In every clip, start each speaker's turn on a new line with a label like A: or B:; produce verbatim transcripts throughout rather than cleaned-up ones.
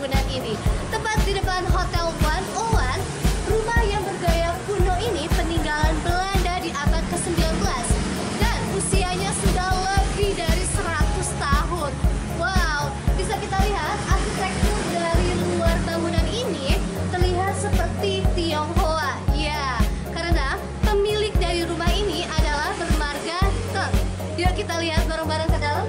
A: bangunan ini. Tepat di depan Hotel One oh One, rumah yang bergaya kuno ini peninggalan Belanda di abad ke sembilan belas dan usianya sudah lebih dari seratus tahun. Wow, bisa kita lihat arsitektur dari luar bangunan ini terlihat seperti Tionghoa. Ya, karena pemilik dari rumah ini adalah bermarga Teng. Yuk kita lihat bareng-bareng ke dalam.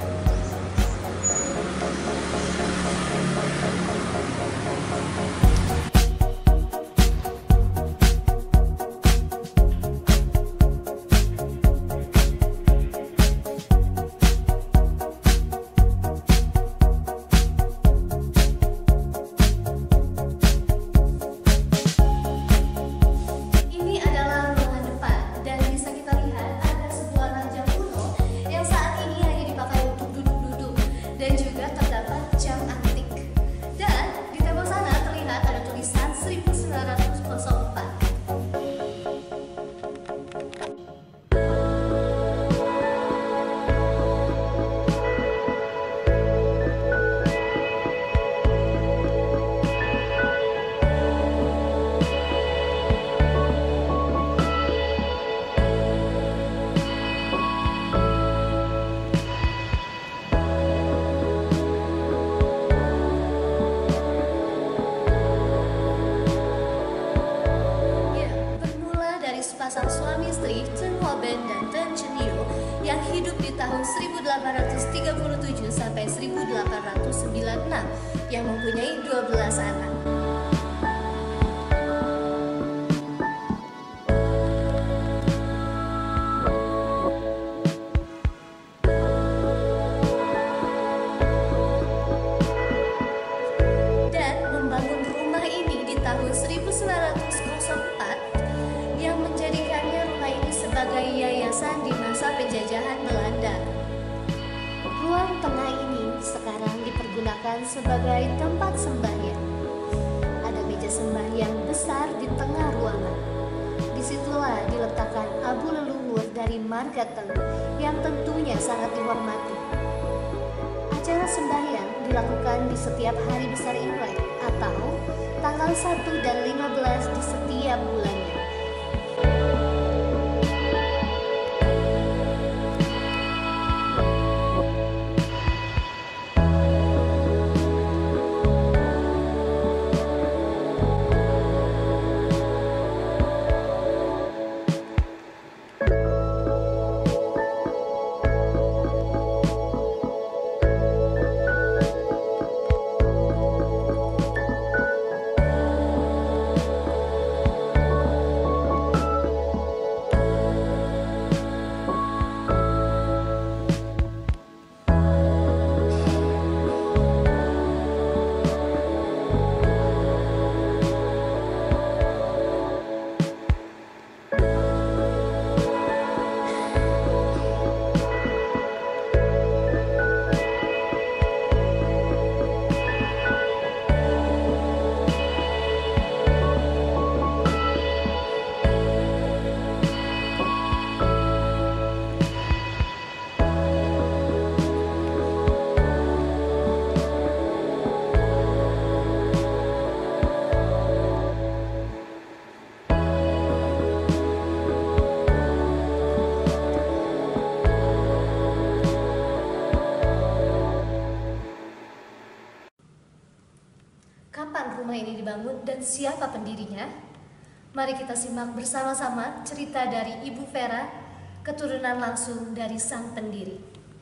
A: Pasang suami istri Teng Hoben dan Teng Chenyo yang hidup di tahun seribu delapan ratus tiga puluh tujuh sampai seribu delapan ratus sembilan puluh enam yang mempunyai dua belas anak. Dan membangun rumah ini di tahun seribu sembilan ratus empat yang menjadikannya rumah ini sebagai yayasan di masa penjajahan Belanda. Ruang tengah ini sekarang dipergunakan sebagai tempat sembahyang. Ada meja sembahyang besar di tengah ruangan. Disitulah diletakkan abu leluhur dari marga Teng yang tentunya sangat dihormati. Acara sembahyang dilakukan di setiap hari besar Imlek atau tanggal satu dan lima belas di setiap bulannya. Kapan rumah ini dibangun dan siapa pendirinya? Mari kita simak bersama-sama cerita dari Ibu Vera, keturunan langsung dari sang pendiri.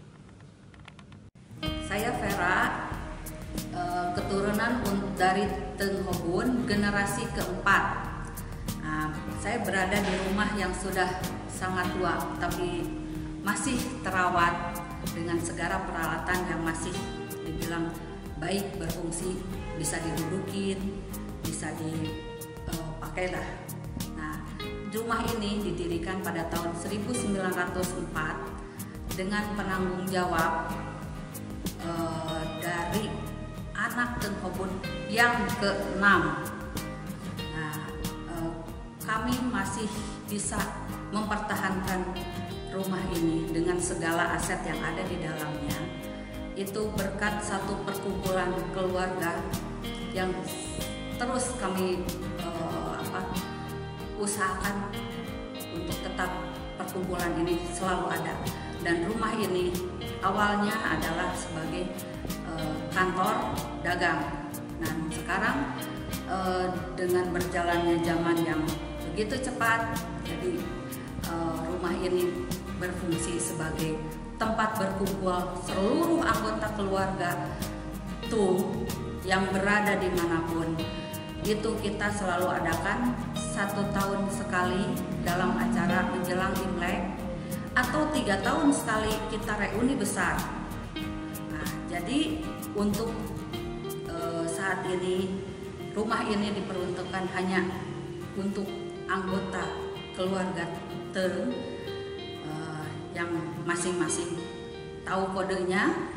B: Saya Vera, keturunan dari Teng Hobun, generasi keempat. Nah, saya berada di rumah yang sudah sangat tua, tapi masih terawat dengan segala peralatan yang masih dibilang baik, berfungsi, bisa didudukin, bisa dipakai lah. Nah, rumah ini didirikan pada tahun seribu sembilan ratus empat dengan penanggung jawab uh, dari anak Teng Hobun yang keenam. Nah, uh, kami masih bisa mempertahankan rumah ini dengan segala aset yang ada di dalamnya. itu berkat satu perkumpulan keluarga yang terus kami eh, apa, usahakan untuk tetap perkumpulan ini selalu ada. Dan rumah ini awalnya adalah sebagai eh, kantor dagang. Nah sekarang eh, dengan berjalannya zaman yang begitu cepat, jadi eh, rumah ini berfungsi sebagai tempat berkumpul seluruh anggota keluarga tuh yang berada dimanapun. Itu kita selalu adakan satu tahun sekali dalam acara menjelang Imlek, atau tiga tahun sekali kita reuni besar. Nah, jadi untuk e, saat ini rumah ini diperuntukkan hanya untuk anggota keluarga Teung e, yang masing-masing tahu kodenya.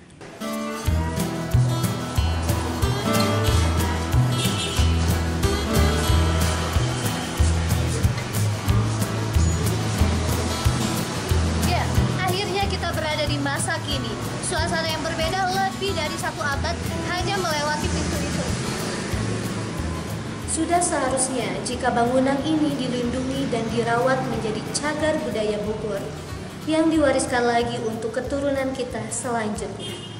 A: Di masa kini, suasana yang berbeda lebih dari satu abad hanya melewati pintu itu. Sudah seharusnya jika bangunan ini dilindungi dan dirawat menjadi cagar budaya Bogor yang diwariskan lagi untuk keturunan kita selanjutnya.